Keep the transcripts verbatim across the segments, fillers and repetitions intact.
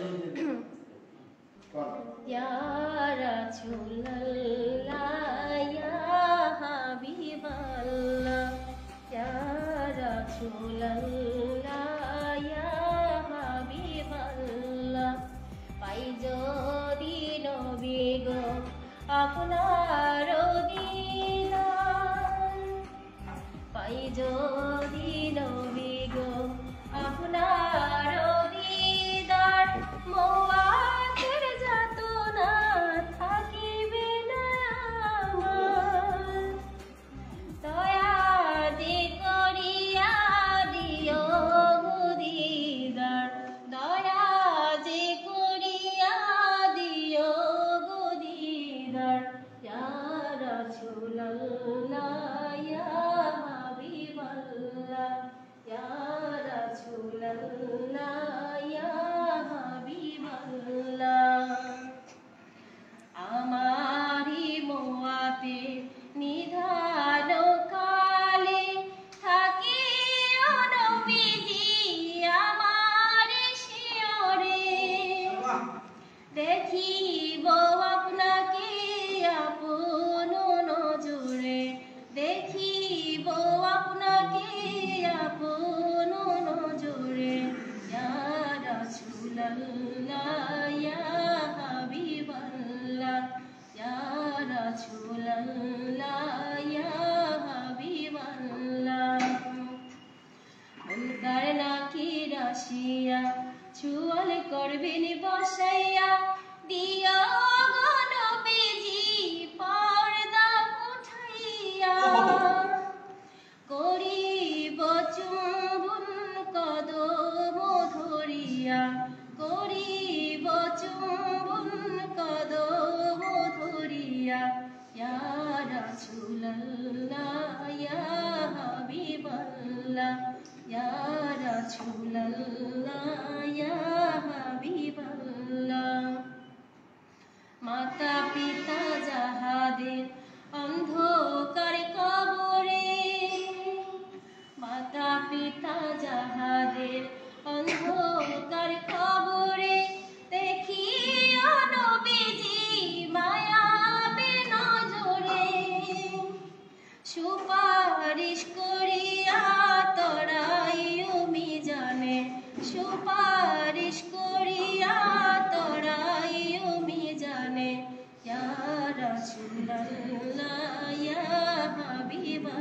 Ya Rasulallah, Ya Habiballah, Ya Rasulallah, Ya Habiballah. পাই যদি নবী গো আপনার দিদার, পাই যদি নবী গো আপনার দিদার, মওয়াতের যাতনা থাকিবে না আমার। দয়া যে করিয়া দিও গো দিদার, দয়া যে করিয়া দিও গো দিদার। ইয়া রাসূলুল্লাহ, ইয়া হাবিবাল্লাহ, ইয়া রাসূলুল্লাহ, ইয়া হাবিবাল্লাহ। আমারি মোয়াতে নিধান কালে থাকিও নবীজি আমার শিয়রে, দেখিব আপনাকে আপন নজরে, দেখিব আপনাকে আপন নজরে। ইয়া রাসূলুল্লাহ, ইয়া হাবিবাল্লাহ, ইয়া রাসূলুল্লাহ, ইয়া হাবিবাল্লাহ। মুনকার নাকির আসিয়া চুয়াল করবেন বসাইয়া, দিও গো নবীজি পর্দা উঠাইয়া। করিব চুম্বন কদম ধরিয়া, করিব চুম্বন কদম ধরিয়া। ইয়া রাসূলুল্লাহ, ইয়া হাবিবাল্লাহ, ইয়া রাসূলুল্লাহ, ইয়া হাবিবাল্লাহ। মাতা পিতা যাহাদের অন্ধকার কবরে, মাতা পিতা যাহাদের অন্ধকার কবরে, দেখিও নবীজি মায়াবে নজরে। সুপারিশ করিয়া তরাইও মিজানে, সুপারিশ করিয়া তরাইও মিজানে। ইয়া রাসূলুল্লাহ, ইয়া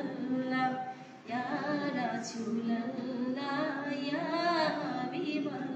হাবিবাল্লাহ, ইয়া রাসূলুল্লাহ, ইয়া হাবিবাল্লাহ।